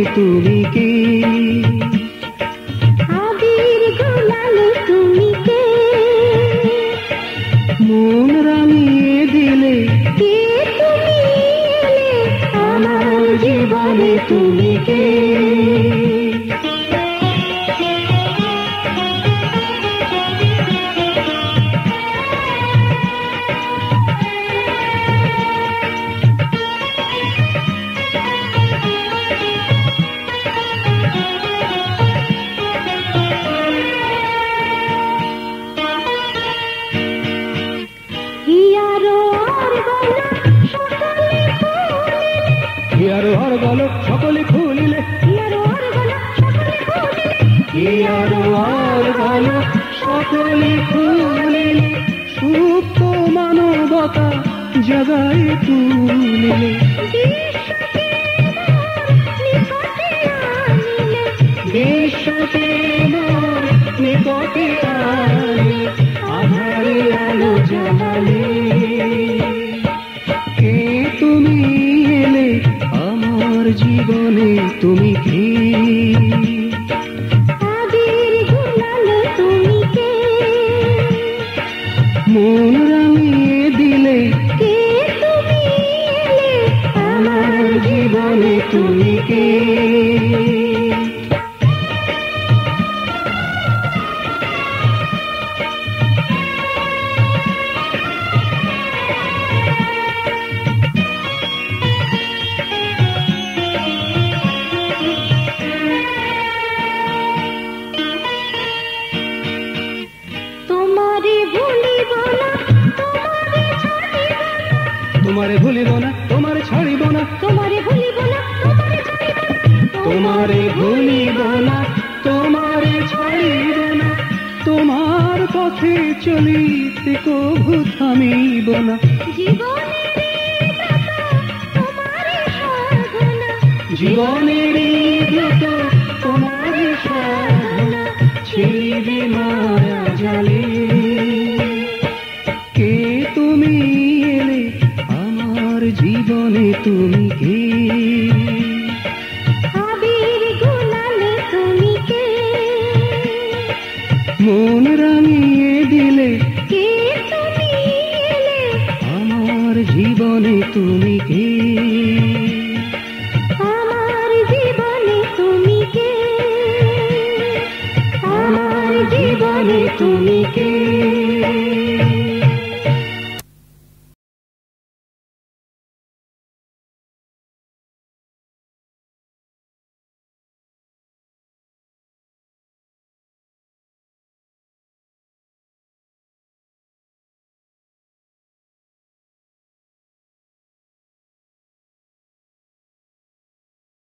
তুমি কে? আবির গুলালে তুমি কে? মন রাঙিয়ে দিলে কে তুমি এলে আমার জীবনে তুমি কে? হিয়ারো আর গল সকলে খুলিলে, হিয়ারো আর গল সকলে খুলিলে, সুপ্ত মানবতা জাগায় তুলিলে। বিশ্বকে মোর নিকটে আনিলে, আধারে আলো জ্বালালে। কে তুমি এলে আমার জীবনে তুমি কে? আবির গুলালে তুমি কে? মন রাঙিয়ে দিলে কে তুমি এলে আমার জীবনে তুমি কে? তোমারে ভুলিব না, তোমারে ছাড়িব না, তোমারে ভুলিব না, তোমারে ভুলিব না, তোমারে ছাড়িব না। তোমার পথে চলিতে কভু থামিব না। জীবনের ব্রত তোমার সাধনা, ছিড়িবে মায়া জালে। কে তুমি এলে আমার জীবনে তুমি কে? আবির গুলালে তুমি কে? মন রাঙিয়ে দিলে কে তুমি এলে আমার জীবনে তুমি কে?